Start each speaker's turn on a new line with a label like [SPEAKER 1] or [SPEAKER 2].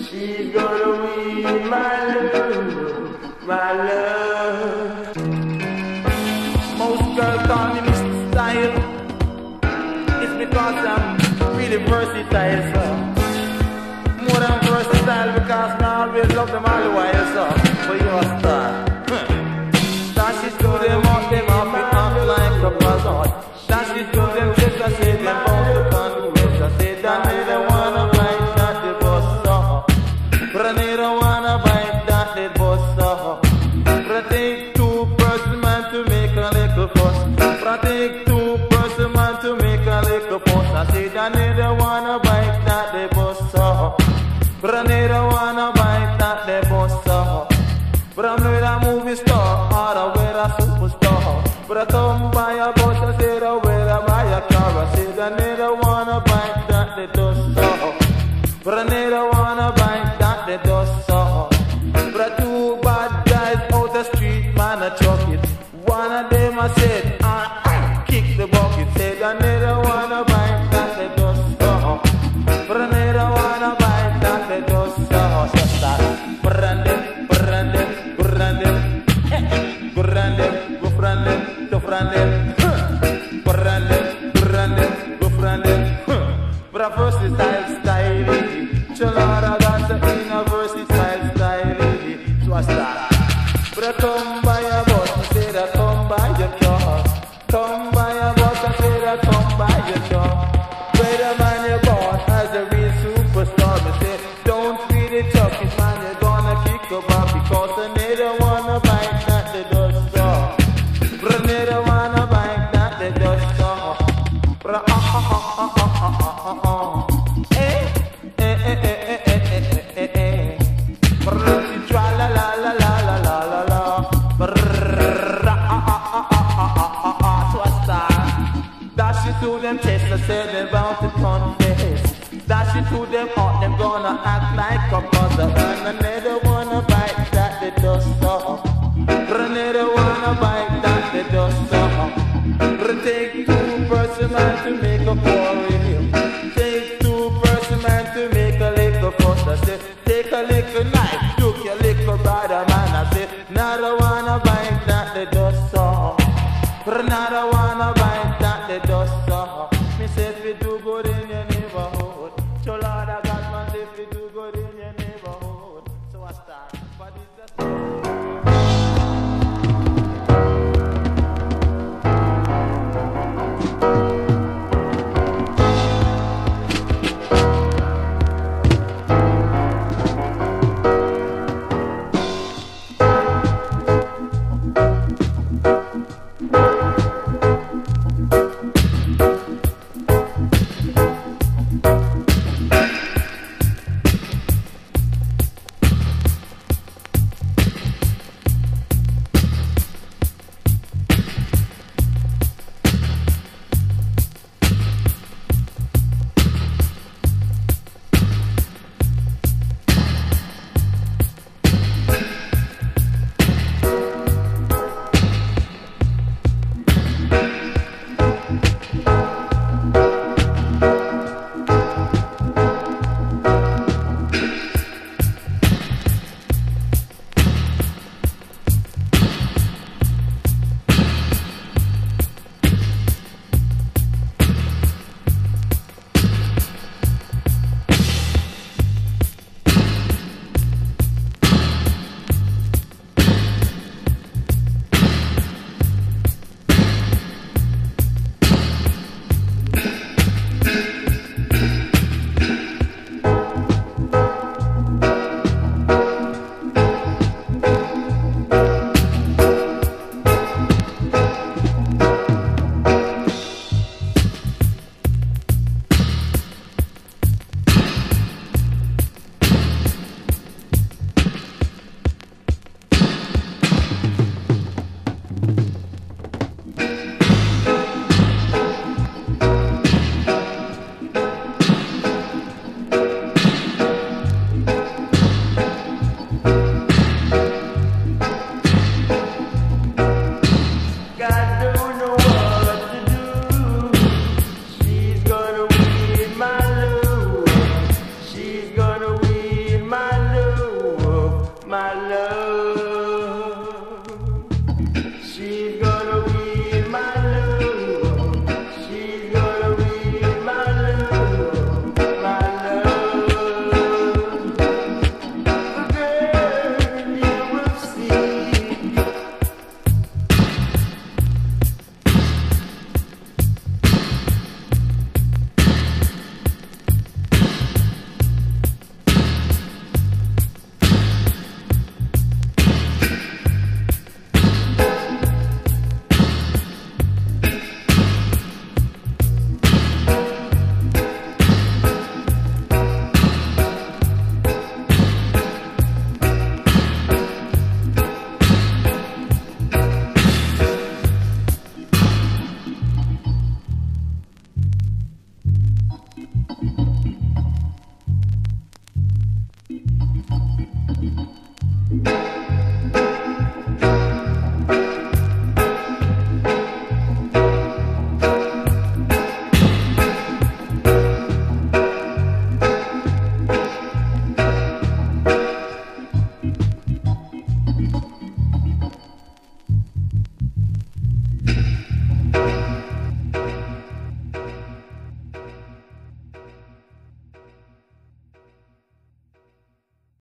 [SPEAKER 1] She's gonna win my love, my love. Most girls call me Mr. Style. It's because I'm really versatile, so. More than versatile because I always love them all the while, so. But you're a star. Dash it to them up, it up like a buzzard. Dash it to them just I say them bounce upon the west. I say that they don't wanna bite that they bust up. But I don't wanna bite that they bust up. But I take two-person man to make a little fuss. But I take two-person man to make a little fuss. I say that they don't wanna bite that they bust up. But I don't wanna bite that they bust up. But I'm not a movie star or a wear a superstar. But I come by a bus, I said I wear a buy a car. I said I never wanna bite that they dust off. But I never wanna bite that they dust off. But I two bad guys out the street, man, I chuck it. One of them I said, kick the bucket. Said I never wanna bite that they dust off. But I never wanna bite that they dust off. Just that, brandem, brandem, brandem, brandem, brandem, brandem, brandem, brandem, brandem. But a versatile style, Chalada got in a versatile style. So I start. But I come by a bus, I said I come by your car. Come by a bus, I said I come by your car. Better man you bought as a real superstar. I said don't feed it up, man you're gonna kick about because I never wanna bite that the dust off. But I never wanna bite that the dust off. But dash it to them chest, I said they're bound to confess. Dash it to them heart, them gonna act like a mother. And I never wanna bite that they dust off. But I never wanna bite that they dust off. But it take two-person man to make a quarrel. Take two-person man to make a little fuss. I said take a little knife, took your little brother man. I said now I wanna bite that they dust off. But now I wanna bite that they dust off. Me say if you do good in your neighborhood, so Lord I got man if you do good in your neighborhood. So I start, but it's just my